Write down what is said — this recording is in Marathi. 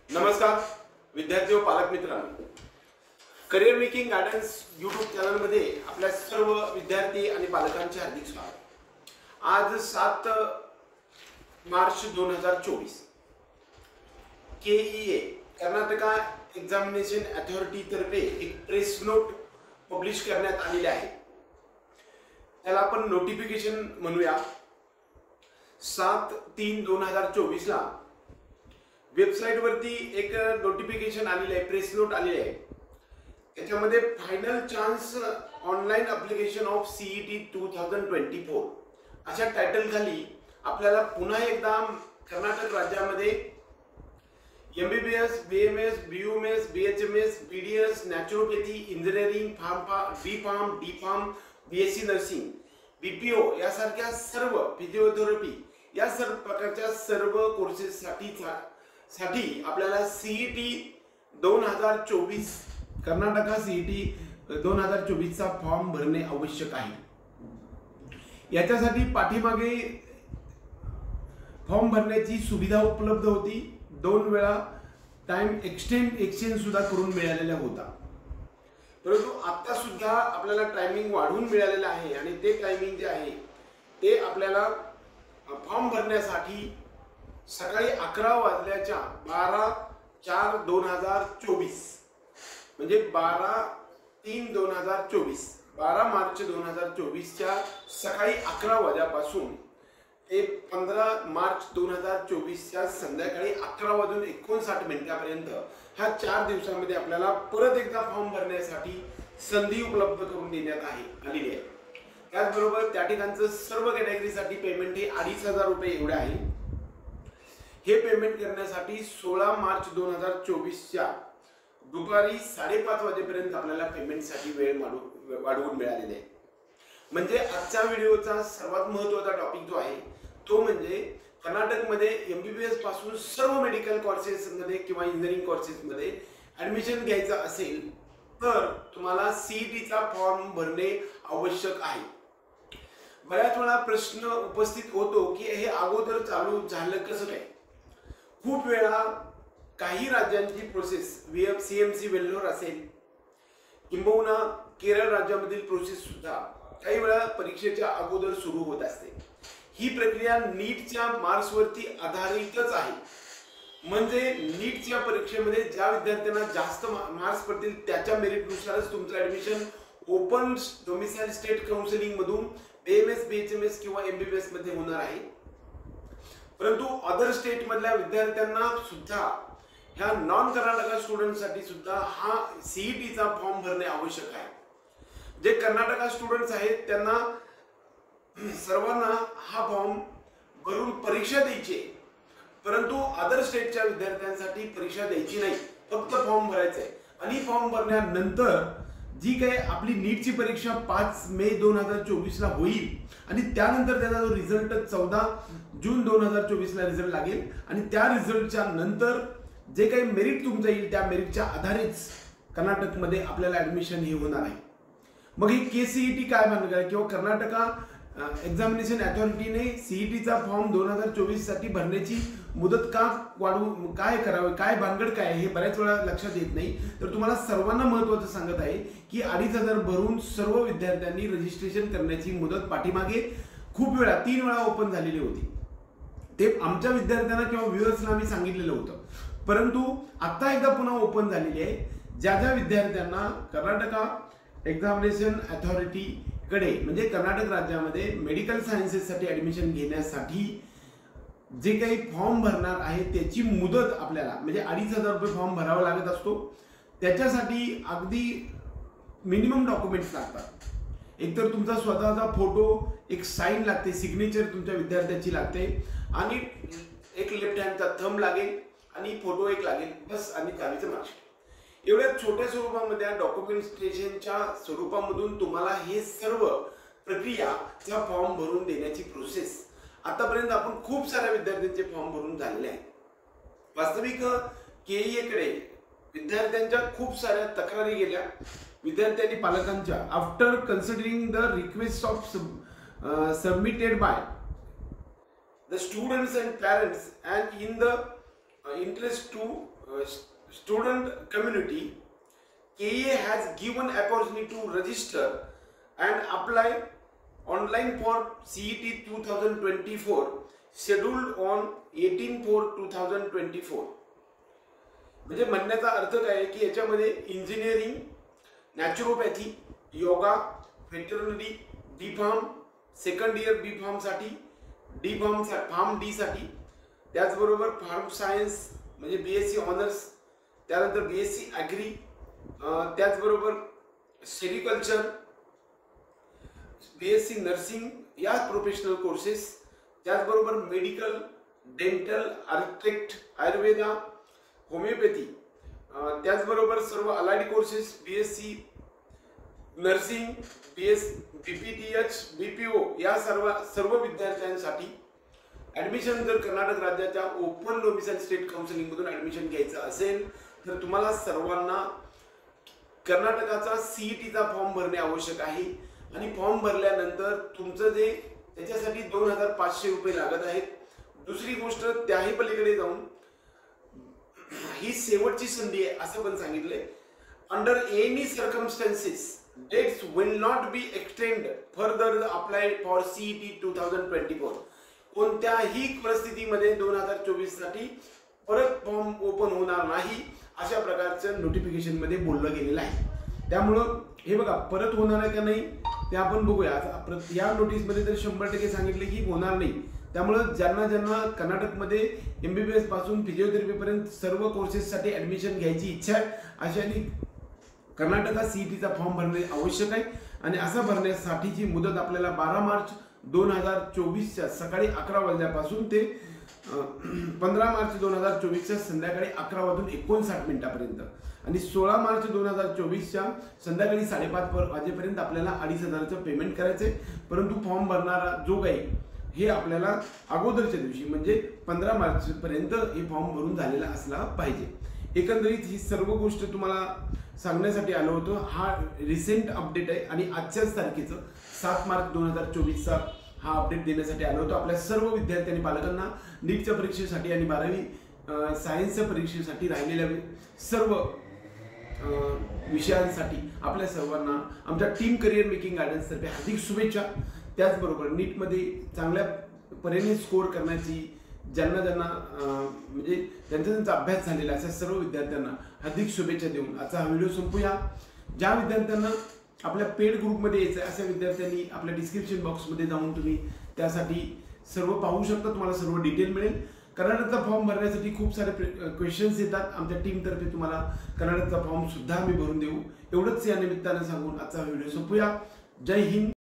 नमस्कार विद्यार्थी व पालक मित्रांनो, career making guidance YouTube channel मध्ये आपल्या सर्व विद्यार्थी आणि पालकांचे हार्दिक स्वागत। आज 7 March 2024 KEA Karnataka examination authority तर्फे एक प्रेस नोट पब्लिश करण्यात आलेली आहे। त्याला आपण नोटिफिकेशन म्हणूया। 7/3/2024 ला वेबसाइट वरती एक नोटिफिकेशन आलेले आहे, प्रेस नोट आलेली आहे। त्याच्यामध्ये final chance online application of CET 2024 अशा टायटल खाली आपल्याला पुन्हा एकदा कर्नाटक राज्यामध्ये MBBS, BMS, BUMS, BHMS, BDS, naturopathy, engineering, B.Pharm, D.Pharm, BSc nursing, BPO यासारख्या सर्व फिजिओथेरपी या सर्व प्रकारच्या सर्व कोर्सेस साठी आपल्याला CET 2024 कर्नाटका CET 2024 चा फॉर्म भरणे आवश्यक आहे। याच्यासाठी पाठीमागे फॉर्म भरण्याची सुविधा उपलब्ध होती। 2 वेळा टाइम एक्सटेंड सुद्धा करून मिळालेला होता, परंतु आता सुद्धा आपल्याला टायमिंग वाढवून मिळालेला आहे आणि ते टायमिंग जे आहे ते आपल्याला फॉर्म भरण्यासाठी सकाळी 11 वाजल्याच्या 12/4/2024 म्हणजे 12/3/2024 12 मार्च 2024 च्या सकाळी 11 वाजल्यापासून ते 15 मार्च 2024 च्या संध्याकाळी 11:59 पर्यंत ह्या 4 दिवसांमध्ये आपल्याला परत एकदा फॉर्म भरण्यासाठी संधी उपलब्ध करून देण्यात आलेली आहे। त्याचबरोबर त्या ठिकाणचं सर्व कॅटेगरीसाठी पेमेंट हे 2,500 रुपये एवढे आहे। हे पेमेंट करण्यासाठी 16 मार्च 2024 च्या दुपारी 5:30 वाजेपर्यंत आपल्याला पेमेंटसाठी वेळ वाढवून मिळालेली आहे। म्हणजे आजच्या व्हिडिओचा सर्वात महत्त्वाचा टॉपिक जो आहे तो म्हणजे कर्नाटकमध्ये MBBS पासून सर्व मेडिकल कोर्सेसमध्ये किंवा इंजिनिअरिंग कोर्सेसमध्ये ॲडमिशन घ्यायचं असेल तर तुम्हाला CET चा फॉर्म भरणे आवश्यक आहे। बऱ्याच वेळा प्रश्न उपस्थित होतो की हे अगोदर चालू झालं कसं काय। खूप वेळा काही राज्यांची प्रोसेस CMC वेल्लोर असेल किंबहुना केरळ राज्यामधील प्रोसेस सुद्धा काही वेळा परीक्षेच्या अगोदर सुरू होत असते। ही प्रक्रिया नीटच्या मार्क्सवरती आधारितच आहे। म्हणजे नीटच्या परीक्षेमध्ये ज्या विद्यार्थ्यांना जास्त मार्क्स पडतील त्याच्या मेरिटनुसारच तुमचं admission open domicile state counselling मधून BMS, BHMS किंवा MBBS मध्ये होणार आहे। परंतु अदर स्टेट मधल्या विद्यार्थ्यांना सुद्धा ह्या नॉन कर्नाटका स्टुडंटसाठी सुद्धा हा CET चा फॉर्म भरणे आवश्यक आहे। जे कर्नाटका स्टुडंट्स आहेत त्यांना सर्वांना हा फॉर्म भरून परीक्षा द्यायची आहे, परंतु अदर स्टेटच्या विद्यार्थ्यांसाठी परीक्षा द्यायची नाही, फक्त फॉर्म भरायचा आहे। आणि फॉर्म भरल्यानंतर जी काही आपली नीटची परीक्षा 5 मे 2024 ला होईल आणि त्यानंतर त्याचा जो रिझल्ट 14 जून 2024 ला रिझल्ट लागेल आणि त्या रिझल्टच्या नंतर जे काही मेरिट तुमचं येईल त्या मेरिटच्या आधारेच कर्नाटकमध्ये आपल्याला ॲडमिशन हे होणार आहे। मग ही KCET काय म्हणणार किंवा कर्नाटका एक्झामिनेशन अथॉरिटीने CET चा फॉर्म 2024 साठी भरण्याची मुदत का वाढवू, काय करावे, काय भानगड काय हे बऱ्याच वेळा लक्षात येत नाही। तर तुम्हाला सर्वांना महत्त्वाचं सांगत आहे की 2,500 भरून सर्व विद्यार्थ्यांनी रजिस्ट्रेशन करण्याची मुदत पाठीमागे खूप वेळा 3 वेळा ओपन झालेली होती। ते आमच्या विद्यार्थ्यांना किंवा व्ह्युअर्सना आम्ही सांगितलेलं होतं, परंतु आता एकदा पुन्हा ओपन झालेली आहे। ज्या विद्यार्थ्यांना कर्नाटका एक्झामिनेशन अथॉरिटी कडे म्हणजे कर्नाटक राज्यामध्ये मेडिकल सायन्सेससाठी ॲडमिशन घेण्यासाठी जे काही फॉर्म भरणार आहे त्याची मुदत आपल्याला म्हणजे 2,500 रुपये फॉर्म भरावा लागत असतो। त्याच्यासाठी अगदी मिनिमम डॉक्युमेंट्स लागतात। एकतर तुमचा स्वतःचा फोटो, एक साईन लागते, सिग्नेचर तुमच्या विद्यार्थ्याची लागते आणि एक लेफ्ट हँडचा थंब लागेल आणि फोटो एक लागेल, बस, आणि त्याचं मार्कशीट। एवढ्या छोट्या स्वरूपामध्ये डॉक्युमेंटेशनच्या स्वरूपामधून तुम्हाला हे सर्व प्रक्रियाचा फॉर्म भरून देण्याची प्रोसेस आतापर्यंत आपण खूप साऱ्या विद्यार्थ्यांचे फॉर्म भरून झालेले आहेत। वास्तविक KEA कडे विद्यार्थ्यांच्या खूप साऱ्या तक्रारी गेल्या विद्यार्थ्यांनी पालकांच्या। After considering the request of submitted by the students and parents and in the interest to student community, KEA has given opportunity to register and apply online for CET 2024 scheduled on 18/4/2024. म्हणजे म्हणण्याचा अर्थ काय आहे की याच्यामध्ये engineering, naturopathy, yoga, veterinary, B pharm, second year B pharm साठी, डी फार्म फार्म डी साठी, त्याचबरोबर फार्म सायन्स म्हणजे BSc ऑनर्स, त्यानंतर BSc ॲग्री, त्याचबरोबर सेरिकल्चर, BSc नर्सिंग या प्रोफेशनल कोर्सेस, त्याचबरोबर medical, dental, architect, Ayurveda, homeopathy, त्याचबरोबर सर्व allied courses, BSc nursing, BPTH, BPO या सर्व विद्यार्थ्यांसाठी ॲडमिशन जर कर्नाटक राज्याच्या ओपन डोमिसाइल स्टेट काउन्सिलिंग मधून ॲडमिशन घ्यायचं असेल तर तुम्हाला सर्वांना कर्नाटकाचा CETचा फॉर्म भरणे आवश्यक आहे आणि फॉर्म भरल्यानंतर तुमचं जे त्याच्यासाठी 2500 रुपये लागत आहेत. दुसरी गोष्ट त्याही पलीकडे जाऊन ही शेवटची संधी आहे असं पण सांगितले. Under any circumstances dates will not be extended further apply for CET 2024. कोणत्याही परिस्थितीमध्ये 2024 साठी परत फॉर्म ओपन होणार नाही अशा प्रकारचं नोटिफिकेशन मध्ये बोललं गेलेलं आहे. त्यामुळं हे बघा परत होणार आहे का नाही ते आपण बघूया. या नोटीस मध्ये तर 100% सांगितले की होणार नाही. त्यामुळं ज्यांना कर्नाटकमध्ये MBBS पासून फिजिओथेरपी पर्यंत सर्व कोर्सेस साठी ऍडमिशन घ्यायची इच्छा आहे अशाने कर्नाटकात CETचा फॉर्म भरणे आवश्यक आहे आणि असा भरण्यासाठीची मुदत आपल्याला 12 मार्च 2024च्या सकाळी 11 वाजल्यापासून ते 15 मार्च 2024च्या संध्याकाळी 11 वाजून 59 मिनिटापर्यंत आणि 16 मार्च 2024च्या संध्याकाळी 5:30 वाजेपर्यंत आपल्याला 2500चं पेमेंट करायचंय. परंतु फॉर्म भरणारा जो काही हे आपल्याला अगोदरच्या दिवशी म्हणजे 15 मार्च पर्यंत हे फॉर्म भरून झालेला असला पाहिजे. एकंदरीत ही सर्व गोष्ट तुम्हाला सांगण्यासाठी आलो होतो. हा रिसेंट अपडेट आहे आणि आजच्याच तारखेचं 7 मार्च 2024चा हा अपडेट देण्यासाठी आलो होतो. आपल्या सर्व विद्यार्थी आणि पालकांना नीटच्या परीक्षेसाठी आणि 12वी सायन्सच्या परीक्षेसाठी राहिलेल्या सर्व विषयांसाठी आपल्या सर्वांना आमच्या टीम करिअर मेकिंग गायडन्स तर्फे हार्दिक शुभेच्छा. त्याचबरोबर नीटमध्ये चांगल्या परीने स्कोर करण्याची ज्यांना म्हणजे त्यांचा अभ्यास झालेला अशा सर्व विद्यार्थ्यांना हार्दिक शुभेच्छा देऊन आजचा हा व्हिडिओ संपूया. ज्या विद्यार्थ्यांना आपल्या पेड ग्रुपमध्ये यायचं आहे अशा विद्यार्थ्यांनी आपल्या डिस्क्रिप्शन बॉक्समध्ये जाऊन तुम्ही त्यासाठी सर्व पाहू शकता. तुम्हाला सर्व डिटेल मिळेल. कर्नाटकचा फॉर्म भरण्यासाठी खूप सारे क्वेश्चन्स येतात. आमच्या टीमतर्फे तुम्हाला कर्नाटकचा फॉर्म सुद्धा आम्ही भरून देऊ. एवढंच या निमित्तानं सांगून आजचा व्हिडिओ संपूया. जय हिंद.